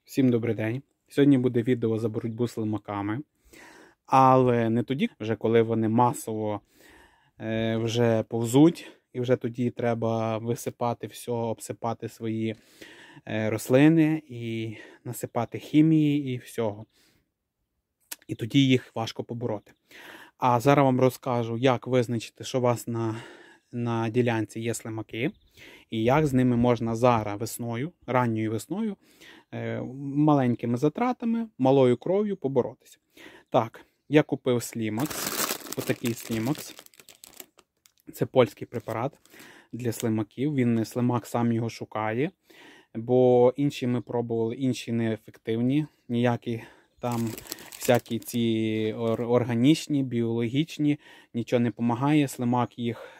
Всім добрий день. Сьогодні буде відео за боротьбу з слимаками. Але не тоді, вже коли вони масово вже повзуть. І вже тоді треба висипати все, обсипати свої рослини і насипати хімії і всього. І тоді їх важко побороти. А зараз вам розкажу, як визначити, що у вас на ділянці є слимаки. І як з ними можна зараз весною, ранньою весною, маленькими затратами, малою кров'ю поборотися. Так, я купив Слімакс. Отакий Слімакс. Це польський препарат для слимаків. Він слимак сам його шукає. Бо інші ми пробували, інші неефективні. Ніякі там всякі ці органічні, біологічні, нічого не допомагає. Слимак їх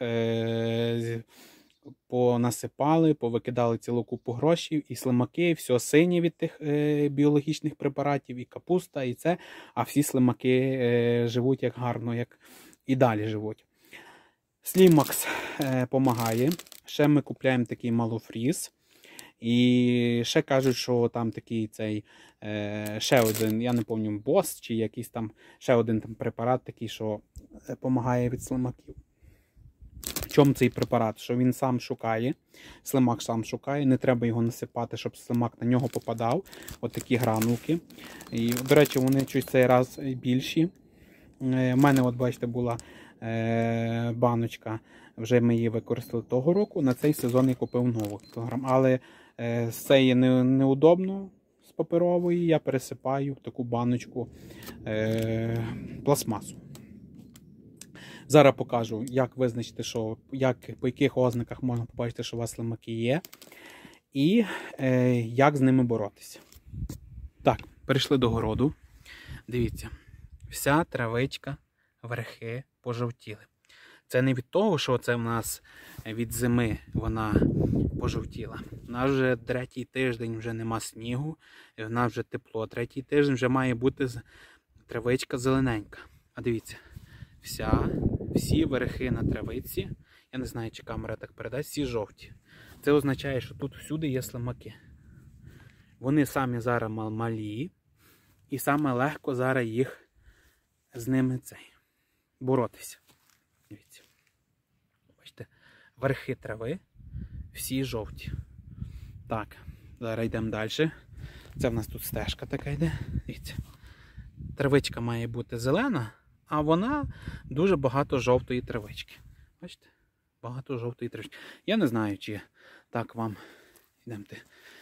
понасипали, повикидали цілу купу грошей, і слимаки, все синє від тих біологічних препаратів, і капуста, і це, а всі слимаки живуть як гарно, як і далі живуть. Слімакс допомагає. Ще ми купляємо такий малофріз. І ще кажуть, що там такий цей, ще один, я не пам'ятаю, бос, чи якийсь там, ще один там препарат такий, що допомагає від слимаків. В чому цей препарат? Що він сам шукає, слимак сам шукає, не треба його насипати, щоб слимак на нього попадав. От такі гранулки. І, до речі, вони чуть цей раз більші. У мене, от бачите, була баночка, вже ми її використали того року, на цей сезон я купив нову кілограм. Але з цієї неудобно, з паперової, я пересипаю в таку баночку пластмасу. Зараз покажу, як визначити, що, по яких ознаках можна побачити, що у вас слимаки є, і як з ними боротися. Так, перейшли до городу. Дивіться, вся травичка, верхи пожовтіли. Це не від того, що це в нас від зими вона пожовтіла. У нас вже третій тиждень вже нема снігу, і в нас вже тепло. Третій тиждень вже має бути травичка зелененька. А дивіться, всі верхи на травиці, я не знаю, чи камера так передасть, всі жовті. Це означає, що тут всюди є слимаки. Вони самі зараз малі, і саме легко зараз їх з ними боротися. Дивіться. Бачите, верхи трави всі жовті. Так, зараз йдемо далі. Це в нас тут стежка така йде. Дивіться. Травичка має бути зелена, а вона дуже багато жовтої травички. Бачите? Багато жовтої травички. Я не знаю, чи так вам. Йдемте.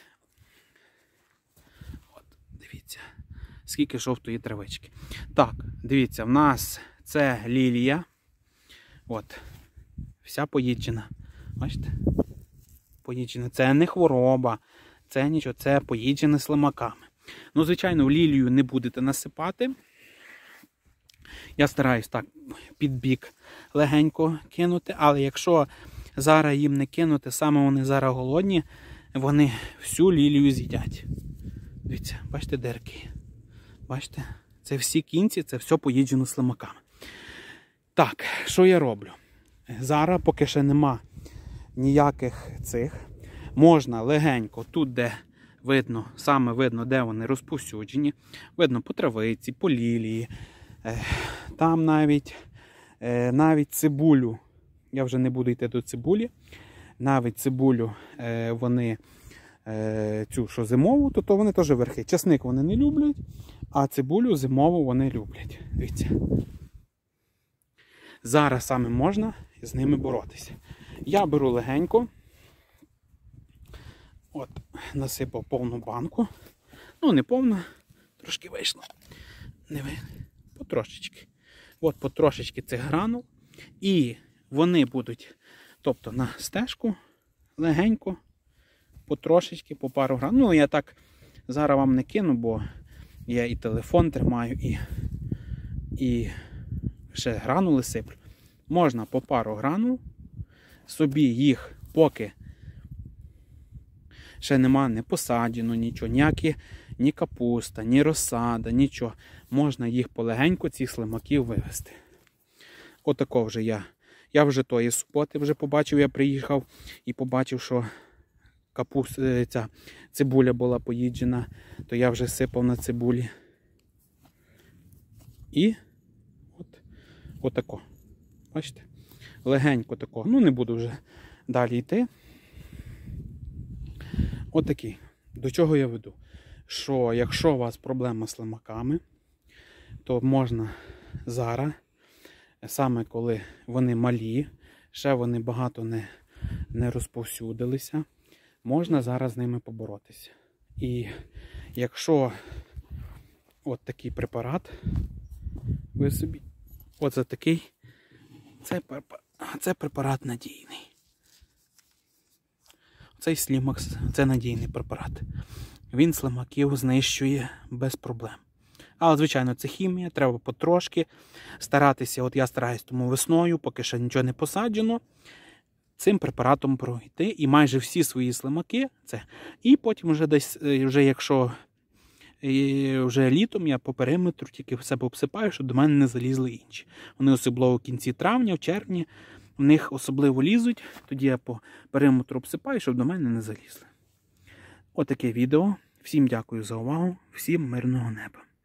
От, дивіться. Скільки жовтої травички. Так, дивіться, в нас це лілія. От. Вся поїджена. Бачите? Поїджена. Це не хвороба. Це нічого. Це поїджене слимаками. Ну, звичайно, в лілію не будете насипати. Я стараюсь так під бік легенько кинути. Але якщо зараз їм не кинути, саме вони зараз голодні, вони всю лілію з'їдять. Дивіться, бачите дирки? Бачите? Це всі кінці, це все поїджено слимаками. Так, що я роблю? Зараз, поки ще нема ніяких цих, можна легенько, тут де видно, саме видно, де вони розповсюджені, видно по травиці, по лілії, там навіть цибулю, я вже не буду йти до цибулі, навіть цибулю вони, цю, що зимову, то вони теж верхи. Часник вони не люблять, а цибулю зимову вони люблять. Дивіться. Зараз саме можна з ними боротися. Я беру легенько. От, насипав повну банку. Ну, не повна, трошки вийшло. Не ви... Потрошечки. От потрошечки цих гранул. І вони будуть, тобто на стежку, легенько, потрошечки, по пару гранул. Ну, я так зараз вам не кину, бо я і телефон тримаю, і ще гранули сиплю. Можна по пару гранул, собі їх, поки ще нема не посаджено нічого, ні капуста, ні розсада, нічого. Можна їх полегенько, цих слимаків вивезти. Отако вже я вже тої суботи вже побачив, я приїхав і побачив, що ця цибуля була поїджена, то я вже сипав на цибулі. І отако. Бачите? Легенько тако. Ну, не буду вже далі йти. Отакий. До чого я веду? Що якщо у вас проблема з слимаками, то можна зараз, саме коли вони малі, ще вони багато не розповсюдилися, можна зараз з ними поборотися. І якщо от такий препарат, ви собі, оце такий, це препарат надійний. Цей Слімакс – це надійний препарат. Він слимаків знищує без проблем. Але, звичайно, це хімія, треба потрошки старатися. От я стараюсь тому весною, поки ще нічого не посаджено, цим препаратом пройти. І майже всі свої слимаки це. І потім вже десь, вже якщо вже літом, я по периметру тільки все обсипаю, щоб до мене не залізли інші. Вони особливо в кінці травня, в червні, в них особливо лізуть, тоді я по периметру обсипаю, щоб до мене не залізли. Отаке відео. Всім дякую за увагу, всім мирного неба.